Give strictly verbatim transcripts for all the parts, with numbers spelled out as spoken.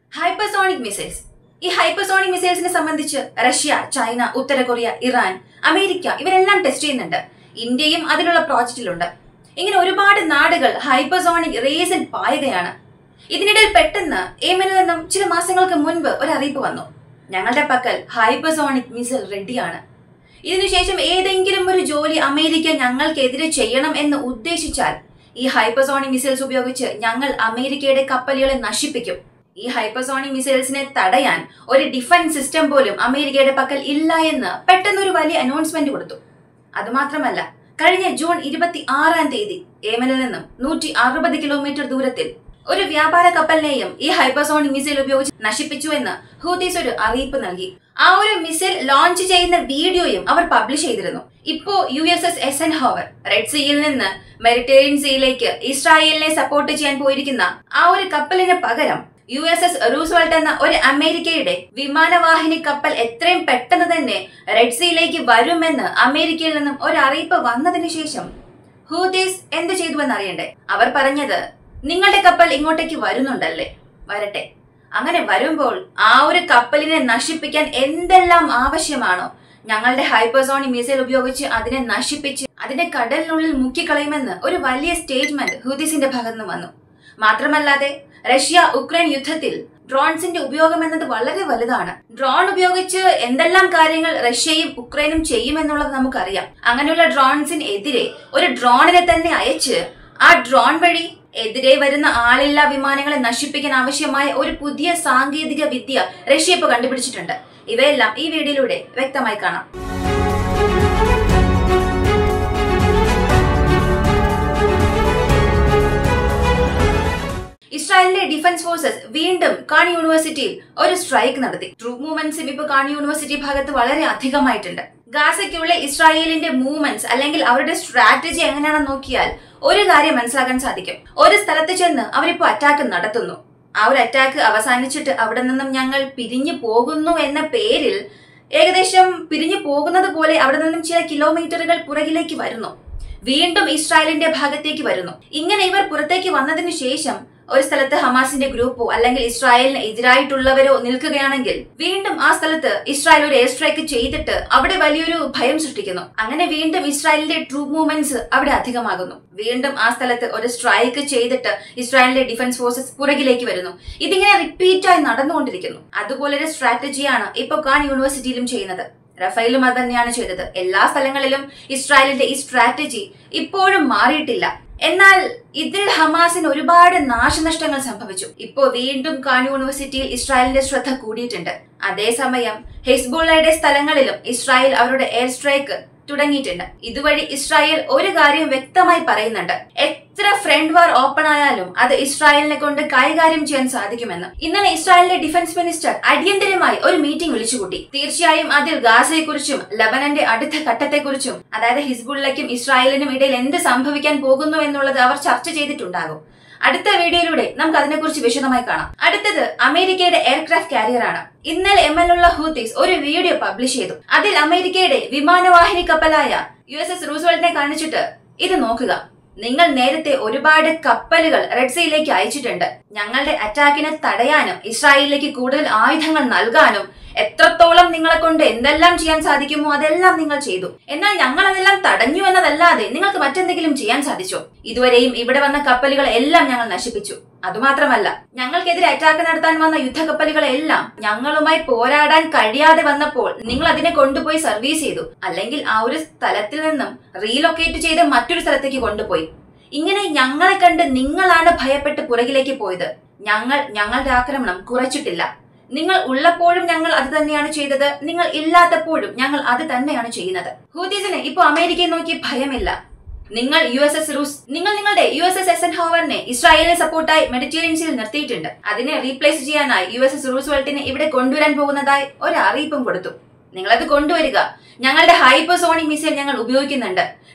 Hypersonic missiles. ഈ hypersonic മിസൈൽസിനെ സംബന്ധിച്ച് റഷ്യ, ചൈന, ഉത്തര കൊറിയ, ഇറാൻ, അമേരിക്ക ഇവരെല്ലാം ടെസ്റ്റ് ചെയ്യുന്നുണ്ട്. ഇന്ത്യയും അതിലുള്ള പ്രോജക്റ്റിലുണ്ട്. ഇങ്ങനെ ഒരുപാട് നാടുകൾ ഹൈപ്പർസോണിക് റേസിൽ പായുകയാണ്. ഇതിനിടയിൽ പെട്ടെന്ന് യെമനിൽ നിന്നും ചില മാസങ്ങൾക്ക് മുൻപ് ഒരു അറിയിപ്പ് വന്നു. ഞങ്ങളുടെ പക്കൽ ഹൈപ്പർസോണിക് മിസൈൽ റെഡിയാണ്. ഇതിനുശേഷം ഏതെങ്കിലും ഒരു ജോലി അമേരിക്ക ഞങ്ങൾക്കെതിരെ ചെയ്യണം എന്ന് ഉദ്ദേശിച്ചാൽ ഈ ഹൈപ്പർസോണിക് മിസൈൽസ് ഉപയോഗിച്ച് ഞങ്ങൾ അമേരിക്കയുടെ കപ്പലുകളെ നശിപ്പിക്കും. ഈ ഹൈപ്പർസോണിക് മിസൈൽസിനെ തടയാൻ ഒരു ഡിഫൻസ് സിസ്റ്റം പോലും അമേരിക്കയുടെ പക്കൽ ഇല്ല എന്ന് പെട്ടെന്ന് ഒരു വലിയ അനൗൺസ്മെന്റ് കൊടുത്തു. അതുമാത്രമല്ല, കഴിഞ്ഞ ജൂൺ ഇരുപത്തി ആറാം തീയതി യെമനിൽ നിന്നും നൂറ്റി അറുപത് കിലോമീറ്റർ ദൂരത്തിൽ ഒരു വ്യാപാര കപ്പലിനെയും ഈ ഹൈപ്പർസോണിക് മിസൈൽ ഉപയോഗിച്ച് നശിപ്പിച്ചു എന്ന് ഹൂതീസ് ഒരു അറിയിപ്പ് നൽകി. ആ ഒരു മിസൈൽ ലോഞ്ച് ചെയ്യുന്ന വീഡിയോയും അവർ പബ്ലിഷ് ചെയ്തിരുന്നു. ഇപ്പോ U S S Eisenhower red സീയിൽ നിന്ന് മെഡിറ്ററേനിയൻ സീയിലേക്ക് ഇസ്രായേലിനെ സപ്പോർട്ട് ചെയ്യാൻ പോയിരിക്കുന്ന ആ ഒരു കപ്പലിന് പകരം യു എസ് എസ് റൂസ്വെൽട്ട് എന്ന ഒരു അമേരിക്കയുടെ വിമാനവാഹിനി കപ്പൽ എത്രയും പെട്ടെന്ന് തന്നെ റെഡ് സീയിലേക്ക് വരുമെന്ന് അമേരിക്കയിൽ നിന്നും ഒരു അറിയിപ്പ് വന്നതിന് ശേഷം ഹൂതീസ് എന്ത് ചെയ്തുവെന്ന് അറിയണ്ടേ? അവർ പറഞ്ഞത്, നിങ്ങളുടെ കപ്പൽ ഇങ്ങോട്ടേക്ക് വരുന്നുണ്ടല്ലേ, വരട്ടെ. അങ്ങനെ വരുമ്പോൾ ആ ഒരു കപ്പലിനെ നശിപ്പിക്കാൻ എന്തെല്ലാം ആവശ്യമാണോ ഞങ്ങളുടെ ഹൈപ്പർസോണിക് മിസൈൽ ഉപയോഗിച്ച് അതിനെ നശിപ്പിച്ച് അതിനെ കടലിനുള്ളിൽ മുക്കിക്കളയുമെന്ന് ഒരു വലിയ സ്റ്റേറ്റ്മെന്റ് ഹൂതീസിന്റെ ഭാഗത്ത് നിന്ന് വന്നു. മാത്രമല്ലാതെ റഷ്യ ഉക്രൈൻ യുദ്ധത്തിൽ ഡ്രോൺസിന്റെ ഉപയോഗം എന്നത് വളരെ വലുതാണ്. ഡ്രോൺ ഉപയോഗിച്ച് എന്തെല്ലാം കാര്യങ്ങൾ റഷ്യയും ഉക്രൈനും ചെയ്യുമെന്നുള്ളത് നമുക്കറിയാം. അങ്ങനെയുള്ള ഡ്രോൺസിനെതിരെ ഒരു ഡ്രോണിനെ തന്നെ അയച്ച് ആ ഡ്രോൺ വഴി എതിരെ വരുന്ന ആളില്ലാ വിമാനങ്ങളെ നശിപ്പിക്കാൻ ആവശ്യമായ ഒരു പുതിയ സാങ്കേതിക വിദ്യ റഷ്യ ഇപ്പോൾ കണ്ടുപിടിച്ചിട്ടുണ്ട്. ഇവയെല്ലാം ഈ വീഡിയോയിലൂടെ വ്യക്തമായി കാണാം. ഇസ്രായേലിലെ ഡിഫൻസ് ഫോഴ്സസ് വീണ്ടും കാൺ യൂണിവേഴ്സിറ്റിയിൽ ഒരു സ്ട്രൈക്ക് നടത്തി. ട്രൂപ്പ് മൂവ്മെന്റ്സും ഇപ്പൊ കാൺ യൂണിവേഴ്സിറ്റി ഭാഗത്ത് വളരെ അധികമായിട്ടുണ്ട്. ഗാസയ്ക്കുള്ള ഇസ്രായേലിന്റെ മൂവ്മെന്റ്സ് അല്ലെങ്കിൽ അവരുടെ സ്ട്രാറ്റജി എങ്ങനെയാണെന്ന് നോക്കിയാൽ ഒരു കാര്യം മനസ്സിലാക്കാൻ സാധിക്കും. ഒരു സ്ഥലത്ത് ചെന്ന് അവരിപ്പോ അറ്റാക്ക് നടത്തുന്നു. ആ ഒരു അറ്റാക്ക് അവസാനിച്ചിട്ട് അവിടെ നിന്നും ഞങ്ങൾ പിരിഞ്ഞു പോകുന്നു എന്ന പേരിൽ ഏകദേശം പിരിഞ്ഞു പോകുന്നത് പോലെ അവിടെ നിന്നും ചില കിലോമീറ്ററുകൾ പുറകിലേക്ക് വരുന്നു. വീണ്ടും ഇസ്രായേലിന്റെ ഭാഗത്തേക്ക് വരുന്നു. ഇങ്ങനെ ഇവർ പുറത്തേക്ക് വന്നതിന് ശേഷം ഒരു സ്ഥലത്ത് ഹമാസിന്റെ ഗ്രൂപ്പോ അല്ലെങ്കിൽ ഇസ്രായേലിന് എതിരായിട്ടുള്ളവരോ നിൽക്കുകയാണെങ്കിൽ വീണ്ടും ആ സ്ഥലത്ത് ഇസ്രായേൽ ഒരു എയർ സ്ട്രൈക്ക് ചെയ്തിട്ട് അവിടെ വലിയൊരു ഭയം സൃഷ്ടിക്കുന്നു. അങ്ങനെ വീണ്ടും ഇസ്രായേലിന്റെ ട്രൂപ്പ് മൂവ്മെന്റ്സ് അവിടെ അധികമാകുന്നു. വീണ്ടും ആ സ്ഥലത്ത് ഒരു സ്ട്രൈക്ക് ചെയ്തിട്ട് ഇസ്രായേലിന്റെ ഡിഫൻസ് ഫോഴ്സസ് പുറകിലേക്ക് വരുന്നു. ഇതിങ്ങനെ റിപ്പീറ്റായി നടന്നുകൊണ്ടിരിക്കുന്നു. അതുപോലൊരു സ്ട്രാറ്റജിയാണ് ഇപ്പൊ കാൺ യൂണിവേഴ്സിറ്റിയിലും ചെയ്യുന്നത്. റഫേലും അത് തന്നെയാണ് ചെയ്തത്. എല്ലാ സ്ഥലങ്ങളിലും ഇസ്രായേലിന്റെ ഈ സ്ട്രാറ്റജി ഇപ്പോഴും മാറിയിട്ടില്ല. എന്നാൽ ഇതിൽ ഹമാസിന് ഒരുപാട് നാശനഷ്ടങ്ങൾ സംഭവിച്ചു. ഇപ്പോ വീണ്ടും കാൺ യൂണിവേഴ്സിറ്റിയിൽ ഇസ്രായേലിന്റെ ശ്രദ്ധ കൂടിയിട്ടുണ്ട്. അതേസമയം ഹിസ്ബുള്ളയുടെ സ്ഥലങ്ങളിലും ഇസ്രായേൽ അവരുടെ എയർ സ്ട്രൈക്ക് തുടങ്ങിയിട്ടുണ്ട്. ഇതുവഴി ഇസ്രായേൽ ഒരു കാര്യം വ്യക്തമായി പറയുന്നുണ്ട്, എത്ര ഫ്രണ്ട് വാർ ഓപ്പൺ ആയാലും അത് ഇസ്രായേലിനെ കൊണ്ട് കൈകാര്യം ചെയ്യാൻ സാധിക്കുമെന്ന്. ഇന്നലെ ഇസ്രായേലിലെ ഡിഫൻസ് മിനിസ്റ്റർ അടിയന്തരമായി ഒരു മീറ്റിംഗ് വിളിച്ചുകൂട്ടി. തീർച്ചയായും അതിൽ ഗാസയെക്കുറിച്ചും ലബനന്റെ അടുത്ത ഘട്ടത്തെക്കുറിച്ചും അതായത് ഹിസ്ബുള്ളയ്ക്കും ഇസ്രായേലിനും ഇടയിൽ എന്ത് സംഭവിക്കാൻ പോകുന്നു എന്നുള്ളത് അവർ ചർച്ച ചെയ്തിട്ടുണ്ടാകും. അടുത്ത വീഡിയോയിലൂടെ നമുക്ക് അതിനെക്കുറിച്ച് വിശദമായി കാണാം. അടുത്തത് അമേരിക്കയുടെ എയർക്രാഫ്റ്റ് കാരിയർ ആണ്. ഇന്നലെ യെമനിലുള്ള ഹൂതീസ് ഒരു വീഡിയോ പബ്ലിഷ് ചെയ്തു. അതിൽ അമേരിക്കയുടെ വിമാനവാഹിനി കപ്പലായ യു എസ് എസ് റൂസ്വെൽറ്റിനെ കാണിച്ചിട്ട്, ഇത് നോക്കുക, നിങ്ങൾ നേരത്തെ ഒരുപാട് കപ്പലുകൾ റെഡ് സീയിലേക്ക് അയച്ചിട്ടുണ്ട്. ഞങ്ങളുടെ അറ്റാക്കിനെ തടയാനും ഇസ്രായേലിലേക്ക് കൂടുതൽ ആയുധങ്ങൾ നൽകാനും എത്രത്തോളം നിങ്ങളെ കൊണ്ട് എന്തെല്ലാം ചെയ്യാൻ സാധിക്കുമോ അതെല്ലാം നിങ്ങൾ ചെയ്തു. എന്നാൽ ഞങ്ങൾ അതെല്ലാം തടഞ്ഞു എന്നതല്ലാതെ നിങ്ങൾക്ക് മറ്റെന്തെങ്കിലും ചെയ്യാൻ സാധിച്ചോ? ഇതുവരെയും ഇവിടെ വന്ന കപ്പലുകൾ എല്ലാം ഞങ്ങൾ നശിപ്പിച്ചു. അതുമാത്രമല്ല, ഞങ്ങൾക്കെതിരെ അറ്റാക്ക് നടത്താൻ വന്ന യുദ്ധക്കപ്പലുകളെല്ലാം ഞങ്ങളുമായി പോരാടാൻ കഴിയാതെ വന്നപ്പോൾ നിങ്ങൾ അതിനെ കൊണ്ടുപോയി സർവീസ് ചെയ്തു, അല്ലെങ്കിൽ ആ ഒരു സ്ഥലത്തിൽ നിന്നും റീലൊക്കേറ്റ് ചെയ്ത് മറ്റൊരു സ്ഥലത്തേക്ക് കൊണ്ടുപോയി. ഇങ്ങനെ ഞങ്ങളെ കണ്ട് നിങ്ങളാണ് ഭയപ്പെട്ട് പുറകിലേക്ക് പോയത്. ഞങ്ങൾ ഞങ്ങളുടെ ആക്രമണം കുറച്ചിട്ടില്ല. നിങ്ങൾ ഉള്ളപ്പോഴും ഞങ്ങൾ അത് തന്നെയാണ് ചെയ്തത്, നിങ്ങൾ ഇല്ലാത്തപ്പോഴും ഞങ്ങൾ അത് തന്നെയാണ് ചെയ്യുന്നത്. ഹൂതീസിന് ഇപ്പൊ അമേരിക്കയെ നോക്കി ഭയമില്ല. നിങ്ങൾ യു എസ് എസ് റൂസ് നിങ്ങൾ നിങ്ങളുടെ യു എസ് എസ് എസൻഹോവറിനെ ഇസ്രായേലിന് സപ്പോർട്ടായി മെഡിറ്ററേനിയൻ സീയിൽ നിർത്തിയിട്ടുണ്ട്. അതിനെ റീപ്ലേസ് ചെയ്യാനായി യു എസ് എസ് റൂസ്വെൽറ്റിനെ ഇവിടെ കൊണ്ടുവരാൻ പോകുന്നതായി ഒരു അറിയിപ്പും കൊടുത്തു. നിങ്ങളത് കൊണ്ടുവരിക. ഞങ്ങളുടെ ഹൈപ്പർസോണിക് മിസൈൽ ഞങ്ങൾ ഉപയോഗിക്കുന്നുണ്ട്.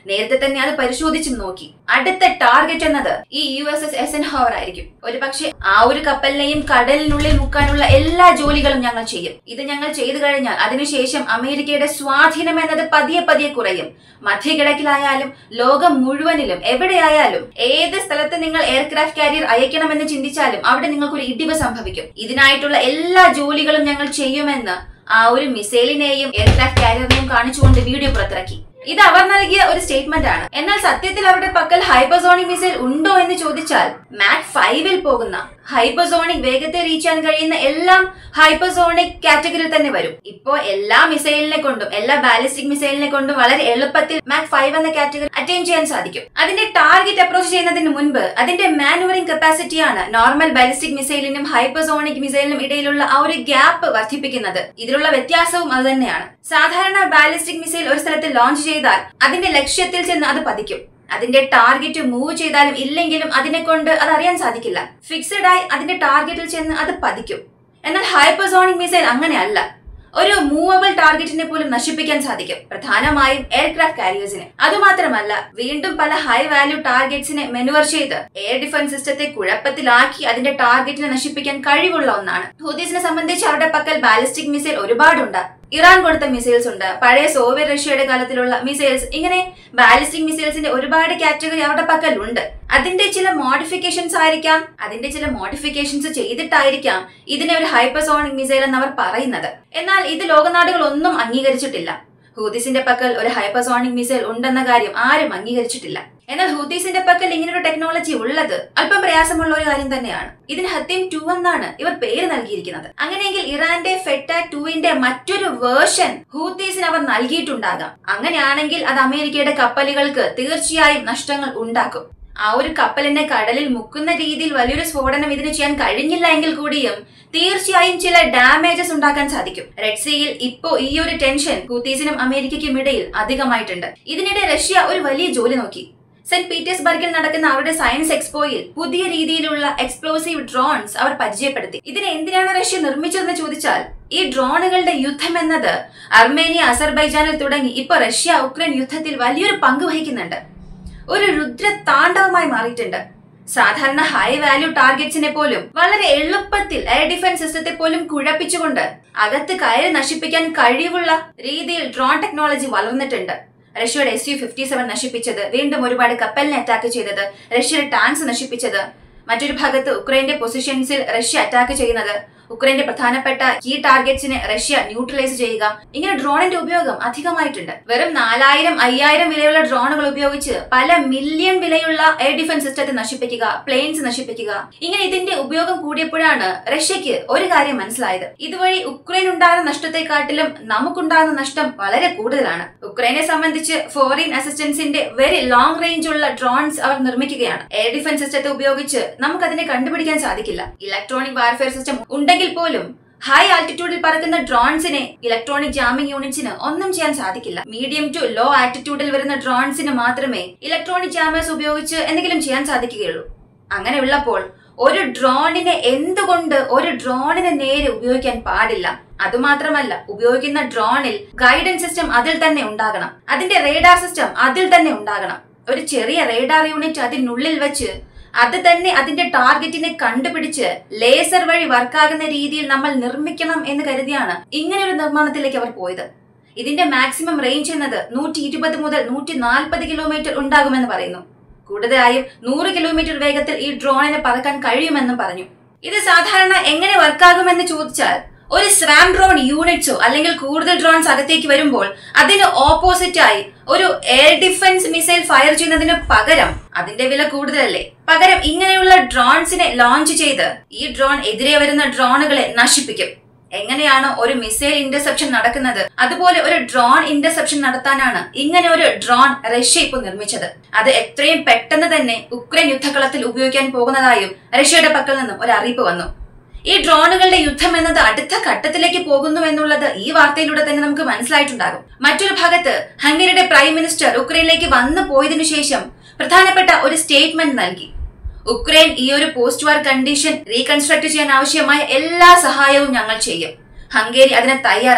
നേരത്തെ തന്നെ അത് പരിശോധിച്ചും നോക്കി. അടുത്ത ടാർഗറ്റ് എന്നത് ഈ യു എസ് എസ് എസൻഹവർ ആയിരിക്കും. ഒരു പക്ഷെ ആ ഒരു കപ്പലിനെയും കടലിനുള്ളിൽ മുക്കാനുള്ള എല്ലാ ജോലികളും ഞങ്ങൾ ചെയ്യും. ഇത് ഞങ്ങൾ ചെയ്തു കഴിഞ്ഞാൽ അതിനുശേഷം അമേരിക്കയുടെ സ്വാധീനം എന്നത് പതിയെ പതിയെ കുറയും. മധ്യകിഴക്കിലായാലും ലോകം മുഴുവനിലും എവിടെയായാലും ഏത് സ്ഥലത്ത് നിങ്ങൾ എയർക്രാഫ്റ്റ് കാരിയർ അയക്കണമെന്ന് ചിന്തിച്ചാലും അവിടെ നിങ്ങൾക്കൊരു ഇടിവ് സംഭവിക്കും. ഇതിനായിട്ടുള്ള എല്ലാ ജോലികളും ഞങ്ങൾ ചെയ്യുമെന്ന് ആ ഒരു മിസൈലിനെയും എയർക്രാഫ്റ്റ് കാരിയറിനെയും കാണിച്ചുകൊണ്ട് വീഡിയോ പുറത്തിറക്കി. ഇത് അവർ നൽകിയ ഒരു സ്റ്റേറ്റ്മെന്റ് ആണ്. എന്നാൽ സത്യത്തിൽ അവരുടെ പക്കൽ ഹൈപ്പർസോണിക് മിസൈൽ ഉണ്ടോ എന്ന് ചോദിച്ചാൽ മാക് ഫൈവിൽ പോകുന്ന ഹൈപ്പർസോണിക് വേഗത്തെ റീച്ച് ചെയ്യാൻ കഴിയുന്ന എല്ലാം ഹൈപ്പർസോണിക് കാറ്റഗറിയിൽ തന്നെ വരും. ഇപ്പോ എല്ലാ മിസൈലിനെ കൊണ്ടും എല്ലാ ബാലിസ്റ്റിക് മിസൈലിനെ കൊണ്ടും വളരെ എളുപ്പത്തിൽ മാക് ഫൈവ് എന്ന കാറ്റഗറി അറ്റൈൻ ചെയ്യാൻ സാധിക്കും. അതിന്റെ ടാർഗറ്റ് അപ്രോച്ച് ചെയ്യുന്നതിന് മുൻപ് അതിന്റെ മാനുവറിംഗ് കപ്പാസിറ്റിയാണ് നോർമൽ ബാലിസ്റ്റിക് മിസൈലിനും ഹൈപ്പർസോണിക് മിസൈലിനും ഇടയിലുള്ള ആ ഒരു ഗ്യാപ്പ് വർദ്ധിപ്പിക്കുന്നത്. ഇതിലുള്ള വ്യത്യാസവും അത് തന്നെയാണ്. സാധാരണ ബാലിസ്റ്റിക് മിസൈൽ ഒരു സ്ഥലത്ത് ലോഞ്ച് ചെയ്താൽ അതിന്റെ ലക്ഷ്യത്തിൽ ചെന്ന് അത് പതിക്കും. അതിന്റെ ടാർഗറ്റ് മൂവ് ചെയ്താലും ഇല്ലെങ്കിലും അതിനെ കൊണ്ട് അത് അറിയാൻ സാധിക്കില്ല. ഫിക്സഡ് ആയി അതിന്റെ ടാർഗറ്റിൽ ചെന്ന് അത് പതിക്കും. എന്നാൽ ഹൈപ്പർസോണിക് മിസൈൽ അങ്ങനെയല്ല. ഒരു മൂവബിൾ ടാർഗറ്റിനെ പോലും നശിപ്പിക്കാൻ സാധിക്കും, പ്രധാനമായും എയർക്രാഫ്റ്റ് കാരിയേഴ്സിനെ. അതുമാത്രമല്ല, വീണ്ടും പല ഹൈ വാല്യൂ ടാർഗറ്റ്സിനെ മെനുവർ ചെയ്ത് എയർ ഡിഫൻസ് സിസ്റ്റത്തെ കുഴപ്പത്തിലാക്കി അതിന്റെ ടാർഗറ്റിനെ നശിപ്പിക്കാൻ കഴിവുള്ള ഒന്നാണ്. ഹൂതീസിനെ സംബന്ധിച്ച് അവരുടെ പക്കൽ ബാലിസ്റ്റിക് മിസൈൽ ഒരുപാടുണ്ട്. ഇറാൻ കൊടുത്ത മിസൈൽസ് ഉണ്ട്, പഴയ സോവിയറ്റ് റഷ്യയുടെ കാലത്തിലുള്ള മിസൈൽസ്. ഇങ്ങനെ ബാലിസ്റ്റിക് മിസൈൽസിന്റെ ഒരുപാട് കാറ്റഗറി അവരുടെ പക്കൽ ഉണ്ട്. അതിന്റെ ചില മോഡിഫിക്കേഷൻസ് ആയിരിക്കാം, അതിന്റെ ചില മോഡിഫിക്കേഷൻസ് ചെയ്തിട്ടായിരിക്കാം ഇതിനെ ഒരു ഹൈപ്പർസോണിക് മിസൈൽ എന്ന് അവർ പറയുന്നത്. എന്നാൽ ഇത് ലോകനാടുകൾ ഒന്നും അംഗീകരിച്ചിട്ടില്ല. ഹൂതീസിന്റെ പക്കൽ ഒരു ഹൈപ്പർസോണിക് മിസൈൽ ഉണ്ടെന്ന കാര്യം ആരും അംഗീകരിച്ചിട്ടില്ല. എന്നാൽ ഹൂതീസിന്റെ പക്കൽ ഇങ്ങനൊരു ടെക്നോളജി ഉള്ളത് അല്പം പ്രയാസമുള്ള ഒരു കാര്യം തന്നെയാണ്. ഇതിന് ഹത്തീം ടു എന്നാണ് ഇവർ പേര് നൽകിയിരിക്കുന്നത്. അങ്ങനെയെങ്കിൽ ഇറാന്റെ ഫെറ്റാക് ടുവിന്റെ മറ്റൊരു വേർഷൻ ഹൂതീസിന് അവർ നൽകിയിട്ടുണ്ടാകാം. അങ്ങനെയാണെങ്കിൽ അത് അമേരിക്കയുടെ കപ്പലുകൾക്ക് തീർച്ചയായും നഷ്ടങ്ങൾ ഉണ്ടാക്കും. ആ ഒരു കപ്പലിനെ കടലിൽ മുക്കുന്ന രീതിയിൽ വലിയൊരു സ്ഫോടനം ഇതിന് ചെയ്യാൻ കഴിഞ്ഞില്ല എങ്കിൽ കൂടിയും തീർച്ചയായും ചില ഡാമേജസ് ഉണ്ടാക്കാൻ സാധിക്കും. റെഡ് സീയിൽ ഇപ്പോ ഈ ഒരു ടെൻഷൻ ഹൂതീസിനും അമേരിക്കയ്ക്കും ഇടയിൽ അധികമായിട്ടുണ്ട്. ഇതിനിടെ റഷ്യ ഒരു വലിയ ജോലി നോക്കി. സെന്റ് പീറ്റേഴ്സ്ബർഗിൽ നടക്കുന്ന അവരുടെ സയൻസ് എക്സ്പോയിൽ പുതിയ രീതിയിലുള്ള എക്സ്പ്ലോസീവ് ഡ്രോൺസ് അവർ പരിചയപ്പെടുത്തി. ഇതിനെ എന്തിനാണ് റഷ്യ നിർമ്മിച്ചതെന്ന് ചോദിച്ചാൽ, ഈ ഡ്രോണുകളുടെ യുദ്ധം എന്നത് അർമേനിയ, അസർബൈജാനിൽ തുടങ്ങി ഇപ്പൊ റഷ്യ ഉക്രൈൻ യുദ്ധത്തിൽ വലിയൊരു പങ്ക് വഹിക്കുന്നുണ്ട്. ഒരു രുദ്ര താണ്ഡവമായി മാറിയിട്ടുണ്ട്. സാധാരണ ഹൈ വാല്യൂ ടാർഗറ്റ്സിനെ പോലും വളരെ എളുപ്പത്തിൽ എയർ ഡിഫൻസ് സിസ്റ്റത്തെ പോലും കുഴപ്പിച്ചുകൊണ്ട് അകത്ത് കയറി നശിപ്പിക്കാൻ കഴിവുള്ള രീതിയിൽ ഡ്രോൺ ടെക്നോളജി വളർന്നിട്ടുണ്ട്. റഷ്യയുടെ എസ് യു ഫിഫ്റ്റി സെവൻ നശിപ്പിച്ചത്, വീണ്ടും ഒരുപാട് കപ്പലിനെ അറ്റാക്ക് ചെയ്തത്, റഷ്യയുടെ ടാങ്ക്സ് നശിപ്പിച്ചത്, മറ്റൊരു ഭാഗത്ത് ഉക്രൈന്റെ പൊസിഷൻസിൽ റഷ്യ അറ്റാക്ക് ചെയ്യുന്നത്, ഉക്രൈന്റെ പ്രധാനപ്പെട്ട കീ ടാർഗറ്റ്സിനെ റഷ്യ ന്യൂട്രലൈസ് ചെയ്യുക. ഇങ്ങനെ ഡ്രോണിന്റെ ഉപയോഗം അധികമായിട്ടുണ്ട്. വെറും നാലായിരം അയ്യായിരം വിലയുള്ള ഡ്രോണുകൾ ഉപയോഗിച്ച് പല മില്യൺ വിലയുള്ള എയർ ഡിഫൻസ് സിസ്റ്റത്തെ നശിപ്പിക്കുക, പ്ലെയിൻസ് നശിപ്പിക്കുക. ഇങ്ങനെ ഇതിന്റെ ഉപയോഗം കൂടിയപ്പോഴാണ് റഷ്യക്ക് ഒരു കാര്യം മനസ്സിലായത്. ഇതുവഴി ഉക്രൈൻ ഉണ്ടാകുന്ന നഷ്ടത്തെക്കാട്ടിലും നമുക്കുണ്ടാകുന്ന നഷ്ടം വളരെ കൂടുതലാണ്. ഉക്രൈനെ സംബന്ധിച്ച് ഫോറിൻ അസിസ്റ്റൻസിന്റെ വെരി ലോങ് റേഞ്ച് ഉള്ള ഡ്രോൺസ് അവർ നിർമ്മിക്കുകയാണ്. എയർ ഡിഫൻസ് സിസ്റ്റത്തെ ഉപയോഗിച്ച് നമുക്കതിനെ കണ്ടുപിടിക്കാൻ സാധിക്കില്ല. ഇലക്ട്രോണിക് വാർഫെയർ സിസ്റ്റം ഉണ്ടെങ്കിൽ പോലും ഹൈ ആൾട്ടിറ്റ്യൂഡിൽ പറക്കുന്ന ഡ്രോൺസിനെ ഇലക്ട്രോണിക് ജാമിംഗ് യൂണിറ്റ്സിന് ഒന്നും ചെയ്യാൻ സാധിക്കില്ല. മീഡിയം ടു ലോ ആൾട്ടിറ്റ്യൂഡിൽ വരുന്ന ഡ്രോൺസിന് മാത്രമേ ഇലക്ട്രോണിക് ജാമേഴ്സ് ഉപയോഗിച്ച് എന്തെങ്കിലും ചെയ്യാൻ സാധിക്കുകയുള്ളൂ. അങ്ങനെ ഉള്ളപ്പോൾ ഒരു ഡ്രോണിനെ എന്തുകൊണ്ട് ഒരു ഡ്രോണിനെ നേരെ ഉപയോഗിക്കാൻ പാടില്ല? അതുമാത്രമല്ല, ഉപയോഗിക്കുന്ന ഡ്രോണിൽ ഗൈഡൻസ് സിസ്റ്റം അതിൽ തന്നെ ഉണ്ടാകണം, അതിന്റെ റേഡാർ സിസ്റ്റം അതിൽ തന്നെ ഉണ്ടാകണം. ഒരു ചെറിയ റേഡാർ യൂണിറ്റ് അതിനുള്ളിൽ വെച്ച് അത് തന്നെ അതിന്റെ ടാർഗറ്റിനെ കണ്ടുപിടിച്ച് ലേസർ വഴി വർക്കാകുന്ന രീതിയിൽ നമ്മൾ നിർമ്മിക്കണം എന്ന് കരുതിയാണ് ഇങ്ങനെ ഒരു നിർമ്മാണത്തിലേക്ക് അവർ പോയത്. ഇതിന്റെ മാക്സിമം റേഞ്ച് എന്നത് നൂറ്റി ഇരുപത് മുതൽ നൂറ്റി നാൽപ്പത് കിലോമീറ്റർ ഉണ്ടാകുമെന്ന് പറയുന്നു. കൂടുതലായും നൂറ് കിലോമീറ്റർ വേഗത്തിൽ ഈ ഡ്രോണിന് പറക്കാൻ കഴിയുമെന്നും പറഞ്ഞു. ഇത് സാധാരണ എങ്ങനെ വർക്കാകുമെന്ന് ചോദിച്ചാൽ, ഒരു സ്വാം ഡ്രോൺ യൂണിറ്റ്സോ അല്ലെങ്കിൽ കൂടുതൽ ഡ്രോൺസ് അകത്തേക്ക് വരുമ്പോൾ അതിന് ഓപ്പോസിറ്റ് ആയി ഒരു എയർ ഡിഫൻസ് മിസൈൽ ഫയർ ചെയ്യുന്നതിന് പകരം, അതിന്റെ വില കൂടുതലല്ലേ, പകരം ഇങ്ങനെയുള്ള ഡ്രോൺസിനെ ലോഞ്ച് ചെയ്ത് ഈ ഡ്രോൺ എതിരെ വരുന്ന ഡ്രോണുകളെ നശിപ്പിക്കും. എങ്ങനെയാണോ ഒരു മിസൈൽ ഇന്റർസെപ്ഷൻ നടക്കുന്നത്, അതുപോലെ ഒരു ഡ്രോൺ ഇന്റർസെപ്ഷൻ നടത്താനാണ് ഇങ്ങനെ ഒരു ഡ്രോൺ റഷ്യ ഇപ്പോൾ നിർമ്മിച്ചത്. അത് എത്രയും പെട്ടെന്ന് തന്നെ ഉക്രൈൻ യുദ്ധകളത്തിൽ ഉപയോഗിക്കാൻ പോകുന്നതായും റഷ്യയുടെ പക്കൽ നിന്നും ഒരു അറിയിപ്പ് വന്നു. ഈ ഡ്രോണുകളുടെ യുദ്ധം എന്നത് അടുത്ത ഘട്ടത്തിലേക്ക് പോകുന്നു എന്നുള്ളത് ഈ വാർത്തയിലൂടെ തന്നെ നമുക്ക് മനസ്സിലായിട്ടുണ്ടാകും. മറ്റൊരു ഭാഗത്ത് ഹംഗറിയുടെ പ്രൈം മിനിസ്റ്റർ ഉക്രൈനിലേക്ക് വന്നു പോയതിനു ശേഷം പ്രധാനപ്പെട്ട ഒരു സ്റ്റേറ്റ്മെന്റ് നൽകി. ഉക്രൈൻ ഈ ഒരു പോസ്റ്റ് വാർ കണ്ടീഷൻ റീകൺസ്ട്രക്ട് ചെയ്യാൻ ആവശ്യമായ എല്ലാ സഹായവും ഞങ്ങൾ ചെയ്യും. ഹംഗേരി അതിന് തയ്യാറാണ്.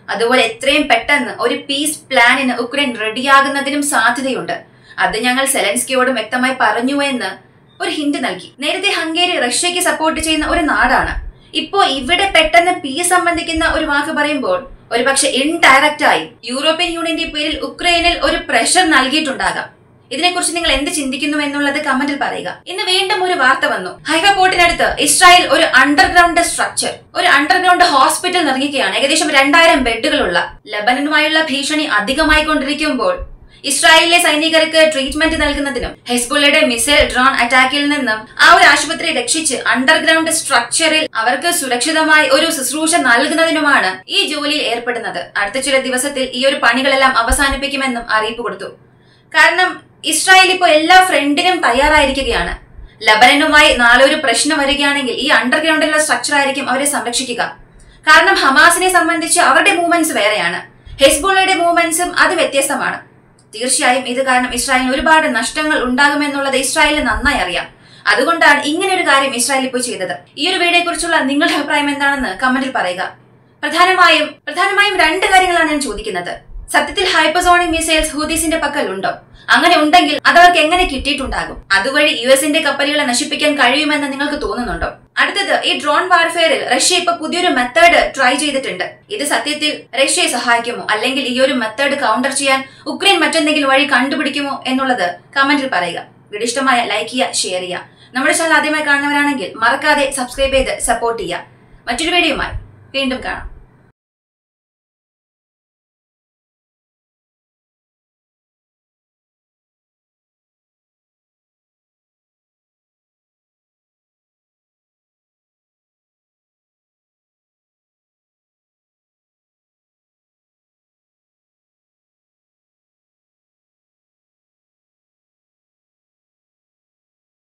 അതുപോലെ എത്രയും പെട്ടെന്ന് ഒരു പീസ് പ്ലാനിന് ഉക്രൈൻ റെഡിയാകുന്നതിനും സാധ്യതയുണ്ട്. അത് ഞങ്ങൾ സെലൻസ്കിയോടും വ്യക്തമായി പറഞ്ഞു എന്ന് ഒരു ഹിന്റ് നൽകി. നേരത്തെ ഹംഗേരി റഷ്യക്ക് സപ്പോർട്ട് ചെയ്യുന്ന ഒരു നാടാണ്. ഇപ്പോ ഇവിടെ പെട്ടെന്ന് പീസ് സംബന്ധിക്കുന്ന ഒരു വാക്ക് പറയുമ്പോൾ ഒരു പക്ഷെ ഇൻഡയറക്റ്റ് ആയി യൂറോപ്യൻ യൂണിയന്റെ പേരിൽ ഉക്രൈനിൽ ഒരു പ്രഷർ നൽകിയിട്ടുണ്ടാകാം. ഇതിനെക്കുറിച്ച് നിങ്ങൾ എന്ത് ചിന്തിക്കുന്നു എന്നുള്ളത് കമന്റിൽ പറയുക. ഇന്ന് വീണ്ടും ഒരു വാർത്ത വന്നു. ഹൈഫ പോർട്ടിനടുത്ത് ഇസ്രായേൽ ഒരു അണ്ടർഗ്രൗണ്ട് സ്ട്രക്ചർ, ഒരു അണ്ടർഗ്രൗണ്ട് ഹോസ്പിറ്റൽ നിർമ്മിക്കുകയാണ്. ഏകദേശം രണ്ടായിരം ബെഡുകളുള്ള. ലബനനുമായുള്ള ഭീഷണി അധികമായി കൊണ്ടിരിക്കുമ്പോൾ ഇസ്രായേലിലെ സൈനികർക്ക് ട്രീറ്റ്മെന്റ് നൽകുന്നതിനും ഹെസ്ബുള്ളയുടെ മിസൈൽ ഡ്രോൺ അറ്റാക്കിൽ നിന്നും ആ ഒരു ആശുപത്രി രക്ഷിച്ച് അണ്ടർഗ്രൗണ്ട് സ്ട്രക്ചറിൽ അവർക്ക് സുരക്ഷിതമായി ഒരു ശുശ്രൂഷ നൽകുന്നതിനുമാണ് ഈ ജോലിയിൽ ഏർപ്പെടുന്നത്. അടുത്ത ചില ദിവസത്തിൽ ഈ ഒരു പണികളെല്ലാം അവസാനിപ്പിക്കുമെന്നും അറിയിപ്പ് കൊടുത്തു. കാരണം ഇസ്രായേൽ ഇപ്പോൾ എല്ലാ ഫ്രണ്ടിനും തയ്യാറായിരിക്കുകയാണ്. ലബനനുമായി നാളെ ഒരു പ്രശ്നം വരികയാണെങ്കിൽ ഈ അണ്ടർഗ്രൗണ്ടിലുള്ള സ്ട്രക്ചർ ആയിരിക്കും അവരെ സംരക്ഷിക്കുക. കാരണം ഹമാസിനെ സംബന്ധിച്ച് അവരുടെ മൂവ്മെന്റ്സ് വേറെയാണ്, ഹെസ്ബുള്ളയുടെ മൂവ്മെന്റ്സും അത് വ്യത്യസ്തമാണ്. തീർച്ചയായും ഇത് കാരണം ഇസ്രായേലിന് ഒരുപാട് നഷ്ടങ്ങൾ ഉണ്ടാകുമെന്നുള്ളത് ഇസ്രായേലിന് നന്നായി അറിയാം. അതുകൊണ്ടാണ് ഇങ്ങനെ ഒരു കാര്യം ഇസ്രായേൽ ഇപ്പോൾ ചെയ്തത്. ഈ ഒരു വീഡിയോയെ കുറിച്ചുള്ള നിങ്ങളുടെ അഭിപ്രായം എന്താണെന്ന് കമന്റിൽ പറയുക. പ്രധാനമായും പ്രധാനമായും രണ്ട് കാര്യങ്ങളാണ് ഞാൻ ചോദിക്കുന്നത്. സത്യത്തിൽ ഹൈപ്പർസോണിക് മിസൈൽസ് ഹൂതീസിന്റെ പക്കൽ ഉണ്ടോ? അങ്ങനെ ഉണ്ടെങ്കിൽ അതവർക്ക് എങ്ങനെ കിട്ടിയിട്ടുണ്ടാകും? അതുവഴി യു എസിന്റെ കപ്പലുകളെ നശിപ്പിക്കാൻ കഴിയുമെന്ന് നിങ്ങൾക്ക് തോന്നുന്നുണ്ടോ? അടുത്തത്, ഈ ഡ്രോൺ വാർഫെയറിൽ റഷ്യ ഇപ്പൊ പുതിയൊരു മെത്തേഡ് ട്രൈ ചെയ്തിട്ടുണ്ട്. ഇത് സത്യത്തിൽ റഷ്യയെ സഹായിക്കുമോ, അല്ലെങ്കിൽ ഈ ഒരു മെത്തേഡ് കൗണ്ടർ ചെയ്യാൻ ഉക്രൈൻ മറ്റെന്തെങ്കിലും വഴി കണ്ടുപിടിക്കുമോ എന്നുള്ളത് കമന്റിൽ പറയുക. വീഡിയോ ഇഷ്ടമായ ലൈക്ക് ചെയ്യുക, ഷെയർ ചെയ്യുക. നമ്മുടെ ചാനൽ ആദ്യമായി കാണുന്നവരാണെങ്കിൽ മറക്കാതെ സബ്സ്ക്രൈബ് ചെയ്ത് സപ്പോർട്ട് ചെയ്യുക. മറ്റൊരു വീഡിയോയുമായി വീണ്ടും കാണാം.